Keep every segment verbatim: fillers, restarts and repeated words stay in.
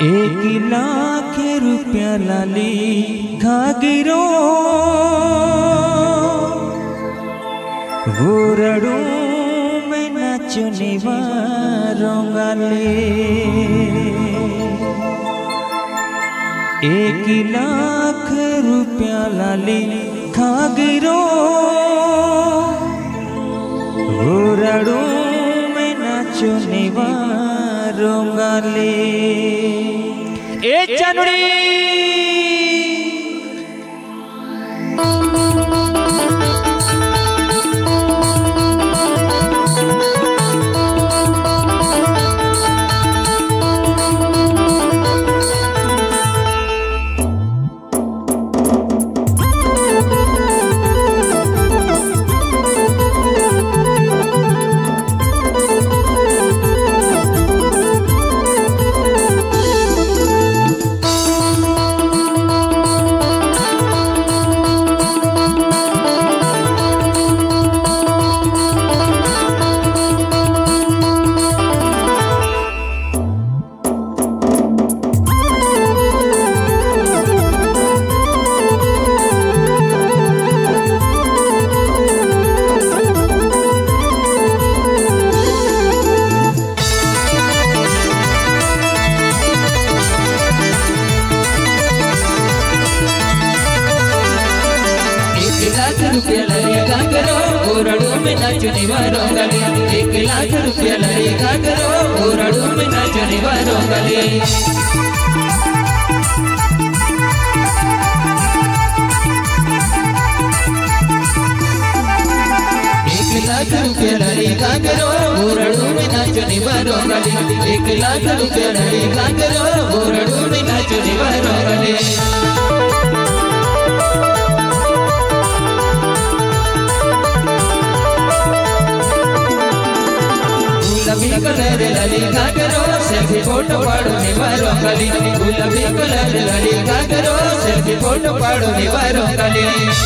एक लाख रुपया लाली घागिरो गोरड़ू में नाचने वारोंगाले। एक लाख रुपया लाली घागिरो गोरड़ू में नाचने वारोंगाले। ए चनुड़ी रुपया लगेगा करो गोरड़ू में नाचने वारोंगाले। एक लाख रुपया लगेगा करो गोरड़ू में नाचने वारोंगाले। एक लाख रुपया लगेगा करो गोरड़ू में नाचने वारोंगाले। एक लाख रुपया लगेगा करो गोरड़ू में नाचने वारोंगाले। गुलाबी कलर लाली घाघरो सेल्फी फोटो पाड़ो वारोंगाले। गुलाबी कलर लाली घाघरो सेल्फी फोटो पाड़ो वारोंगाले।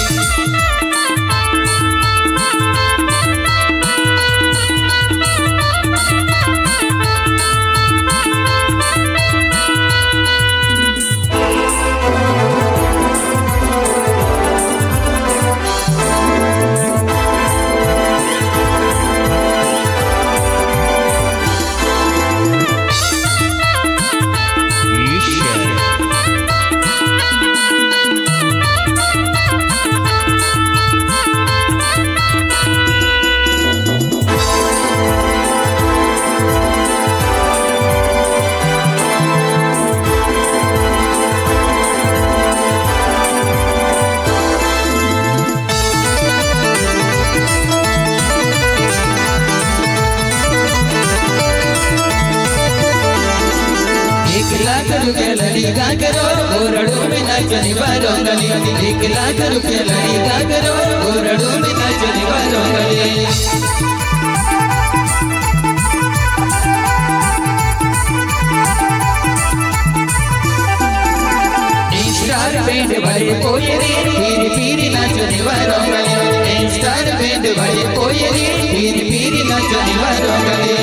एक लाख रुपया लगेगा करो गोरड़ू में नाचने वारोंगाले। एक लाख रुपया लगेगा करो गोरड़ू में नाचने वारोंगाले। स्टार बैंड वाले कोयरी पीरी पीरी नाचने वारोंगाले। स्टार बैंड वाले कोयरी पीरी पीरी नाचने वारोंगाले।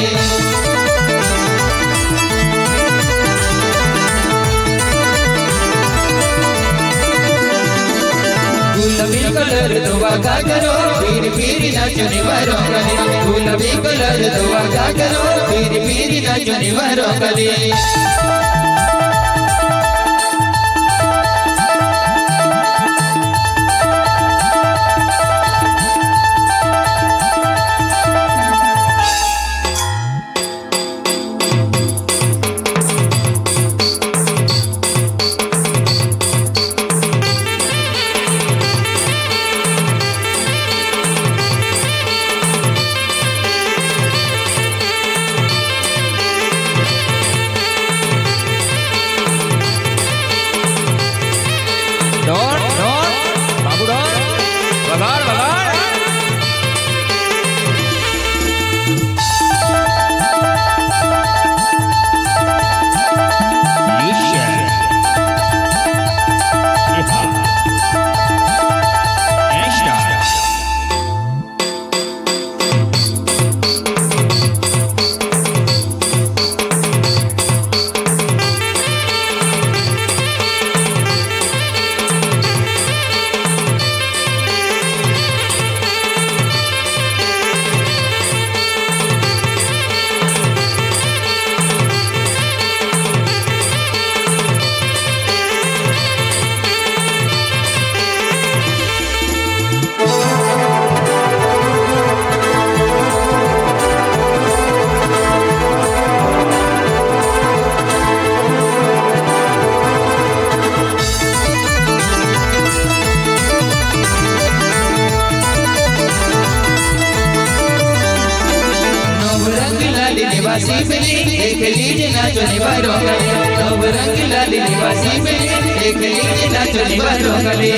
गुलाबी कलर दुआ घाघरो पीरी पीरी नाचने वारोंगाले। गुलाबी कलर दुआ घाघरो पीरी पीरी नाचने वारोंगाले। निवासी मिली एक लीजे नाचो निवारो गले नव रंग लाली निवासी मिली एक लीजे नाचो निवारो गले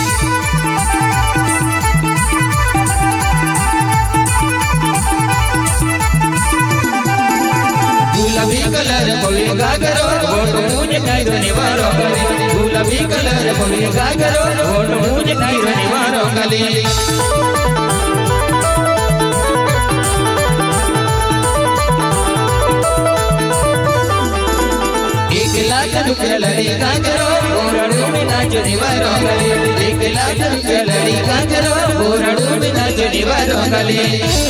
गुलाबी कलर बोले गागरो वोट मुझे कायरो निवारो गले गुलाबी कलर बोले गागरो वोट मुझे कायरो निवारो गले एक लाख रुपया लड़ी गागरो बोराड़ू में नाचो निवारो गले एक लाख रुपया लड़ी गागरो बोराड़ू में नाचो निवारो गले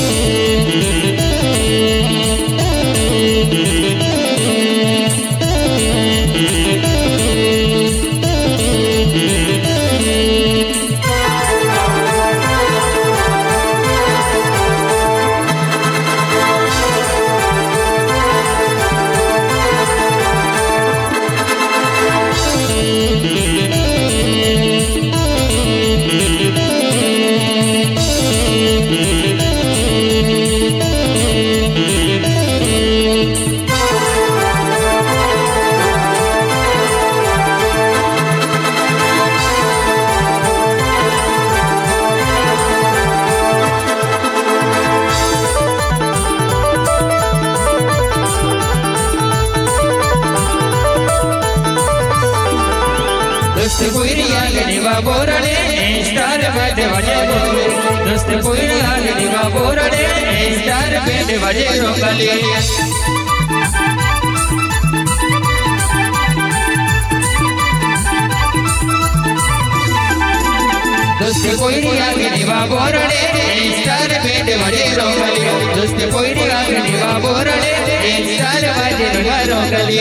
दोस्त कोइरिया गनिवा बोरड़े स्टार बैठ बजे बोले दोस्त कोइरिया गनिवा बोरड़े स्टार बैठ बजे रोकले दोस्त कोइरिया गनिवा बोरड़े स्टार बैठ बजे रोकले दोस्त कोइरिया गनिवा बोरड़े स्टार बैठ बजे रोकले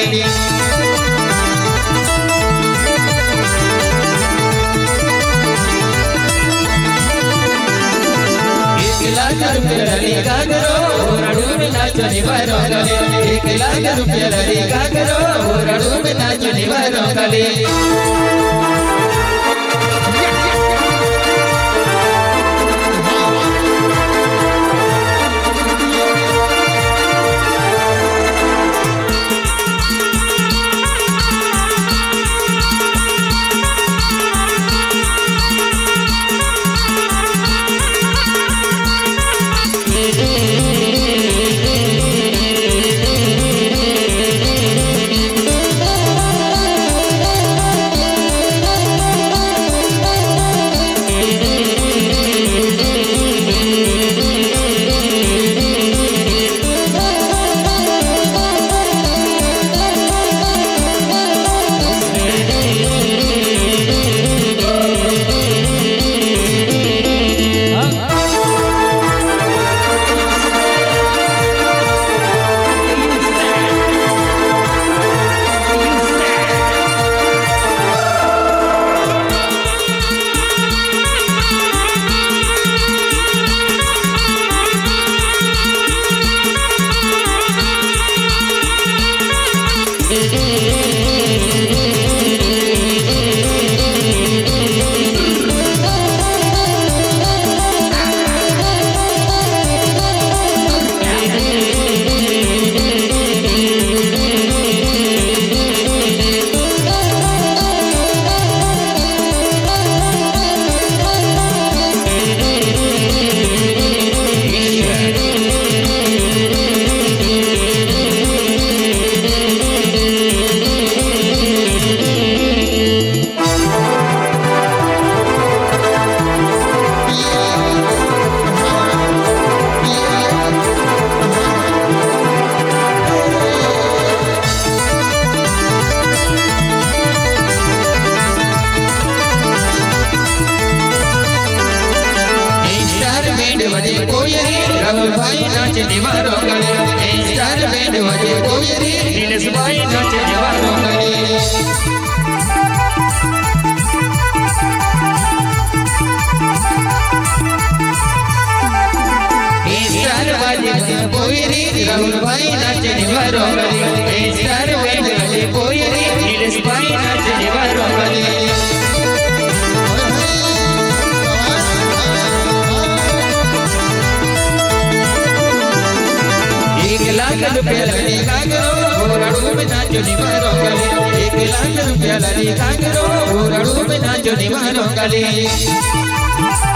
लाख रुपया लड़ी गागरो बोराड़ू में नाचो निवारो गले एक लाख रुपया लड़ी गागरो बोराड़ू में नाचो निवारो गले राहुल भाई नाचे निवारो गले स्टार बैंड बजे कोयरी नीलेश भाई नाचे निवारो गले स्टार बजे कोयरी राहुल भाई नाचे निवारो गले स्टार बैंड बजे कोयरी नीलेश भाई नाचे निवारो गले एक लाख लाख रुपया लाली घाघरो घोराड़ू में नाचो निवारो गले एक लाख रुपया लाली घाघरो घोराड़ू में नाचो निवारो गले